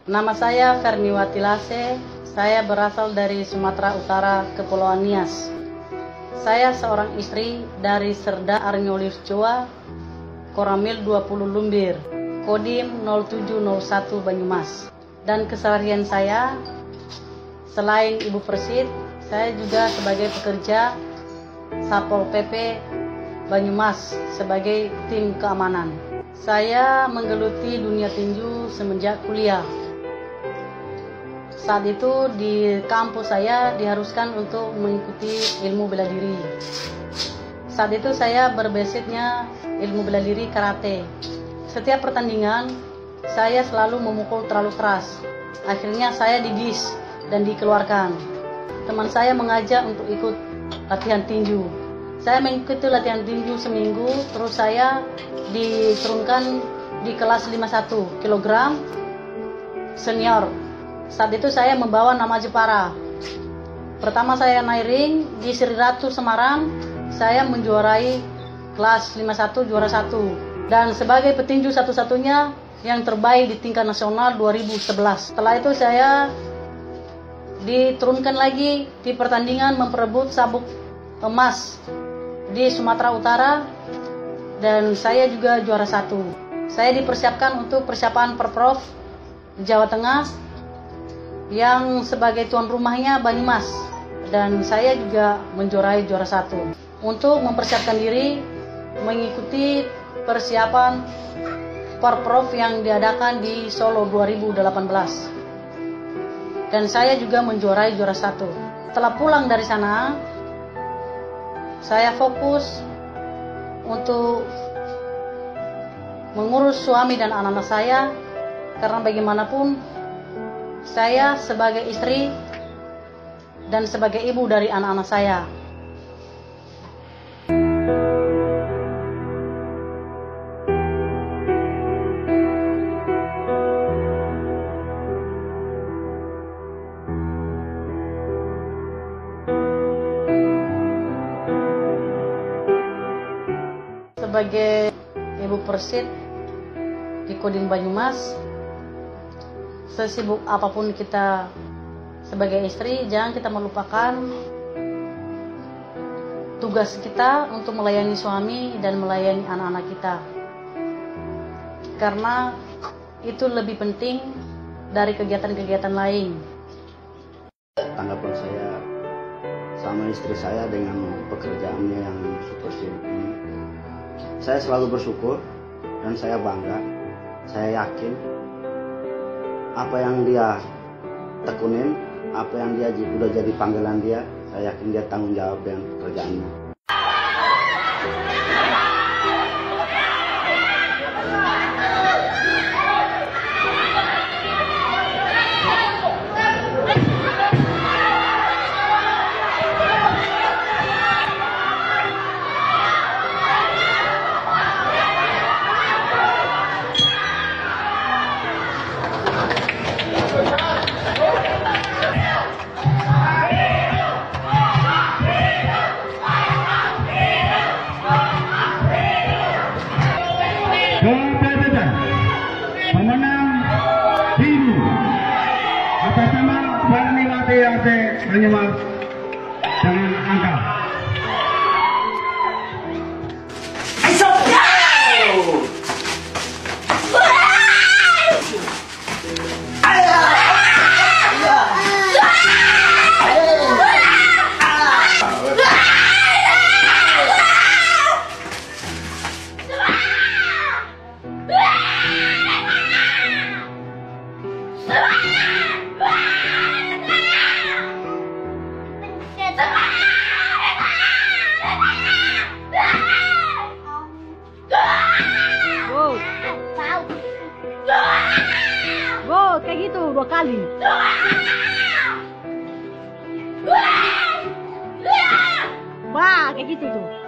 Nama saya Ferniwati Lase, saya berasal dari Sumatera Utara, Kepulauan Nias. Saya seorang istri dari Serda Arnyolis Joa, Koramil 20 Lumbir, Kodim 0701 Banyumas. Dan keseharian saya, selain Ibu Persit, saya juga sebagai pekerja Satpol PP Banyumas sebagai tim keamanan. Saya menggeluti dunia tinju semenjak kuliah. Saat itu di kampus saya diharuskan untuk mengikuti ilmu bela diri. Saat itu saya berbasicnya ilmu bela diri karate. Setiap pertandingan saya selalu memukul terlalu keras. Akhirnya saya didis dan dikeluarkan. Teman saya mengajak untuk ikut latihan tinju. Saya mengikuti latihan tinju seminggu, terus saya diturunkan di kelas 51 kg senior. Saat itu saya membawa nama Jepara. Pertama saya naik ring di Sri Ratu Semarang, saya menjuarai kelas 51 juara 1. Dan sebagai petinju satu-satunya yang terbaik di tingkat nasional 2011. Setelah itu saya diturunkan lagi di pertandingan memperebut sabuk emas di Sumatera Utara dan saya juga juara 1. Saya dipersiapkan untuk persiapan Perprov Jawa Tengah yang sebagai tuan rumahnya Banyumas dan saya juga menjuarai juara 1 untuk mempersiapkan diri mengikuti persiapan Perprov yang diadakan di Solo 2018 dan saya juga menjuarai juara 1. Setelah pulang dari sana, saya fokus untuk mengurus suami dan anak-anak saya karena bagaimanapun saya sebagai istri dan sebagai ibu dari anak-anak saya. Sebagai Ibu Persit di Kodim Banyumas, sesibuk apapun kita sebagai istri, jangan kita melupakan tugas kita untuk melayani suami dan melayani anak-anak kita. Karena itu lebih penting dari kegiatan-kegiatan lain. Tanggapan saya sama istri saya dengan pekerjaannya yang seperti ini. Saya selalu bersyukur dan saya bangga. Saya yakin apa yang dia tekunin, apa yang dia udah jadi panggilan dia, saya yakin dia tanggung jawab dengan pekerjaannya. Pemenang tinju atas nama Ferniwati Lase Banyumas dengan angka kayak gitu 2 kali. Wah, kayak gitu tuh.